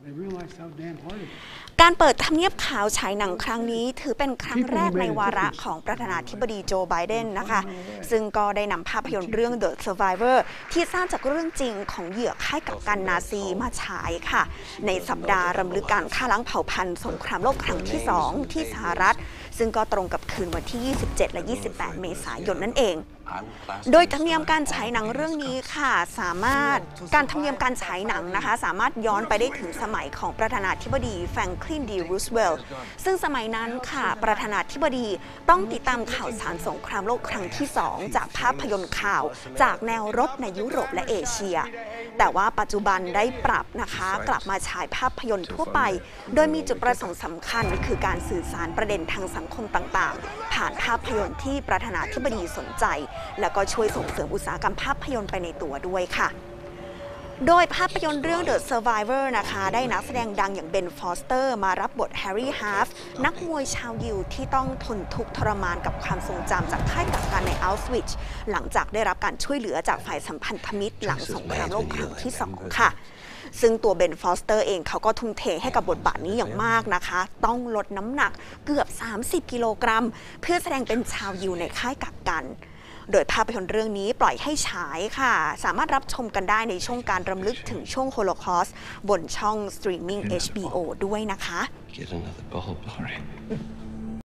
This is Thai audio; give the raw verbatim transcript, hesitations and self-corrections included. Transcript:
การเปิดทำเนียบขาวฉายหนังครั้งนี้ถือเป็นครั้งแรกในวาระของประธานาธิบดีโจไบเดนนะคะซึ่งก็ได้นำภาพยนตร์เรื่อง The Survivor ที่สร้างจากเรื่องจริงของเหยื่อค่ายกักกันนาซีมาฉายค่ะในสัปดาห์รำลึกการฆ่าล้างเผ่าพันธุ์สงครามโลกครั้งที่สองที่สหรัฐซึ่งก็ตรงกับคืนวันที่ยี่สิบเจ็ดและยี่สิบแปดเมษายนนั่นเองโดยธรรมเนียมการฉายหนังเรื่องนี้ค่ะสามารถการธรรมเนียมการฉายหนังนะคะสามารถย้อนไปได้ถึงสมัยของประธานาธิบดีแฟรงคลิน ดี รูสเวลต์ซึ่งสมัยนั้นค่ะประธานาธิบดีต้องติดตามข่าวสารสงครามโลกครั้งที่สองจากภาพยนตร์ข่าวจากแนวรบในยุโรปและเอเชียแต่ว่าปัจจุบันได้ปรับนะคะกลับมาฉายภาพยนตร์ทั่วไปโดยมีจุดประสงค์สำคัญคือการสื่อสารประเด็นทางสังคมต่างๆผ่านภาพยนตร์ที่ประธานาธิบดีสนใจแล้วก็ช่วยส่งเสริมอุตสาหกรรมภาพยนตร์ไปในตัวด้วยค่ะโดยภาพยนตร์เรื่อง The Survivor นะคะได้นักแสดงดังอย่างเบน ฟอสเตอร์มารับบทแฮร์รี่ ฮาล์ฟนักมวยชาวยิวที่ต้องทนทุกข์ทรมานกับความทรงจำจากค่ายกักกันในอัลสวิชหลังจากได้รับการช่วยเหลือจากฝ่ายสัมพันธมิตรหลังสงครามโลกครั้งที่สองค่ะซึ่งตัวเบน ฟอสเตอร์เองเขาก็ทุ่มเทให้กับบทบาทนี้อย่างมากนะคะต้องลดน้ำหนักเกือบสามสิบกิโลกรัมเพื่อแสดงเป็นชาวยิวในค่ายกักกันโดยภาพยนตร์เรื่องนี้ปล่อยให้ฉายค่ะสามารถรับชมกันได้ในช่วงการรำลึกถึงช่วงโฮโลคอสต์บนช่องสตรีมมิ่ง เอช บี โอ ด้วยนะคะ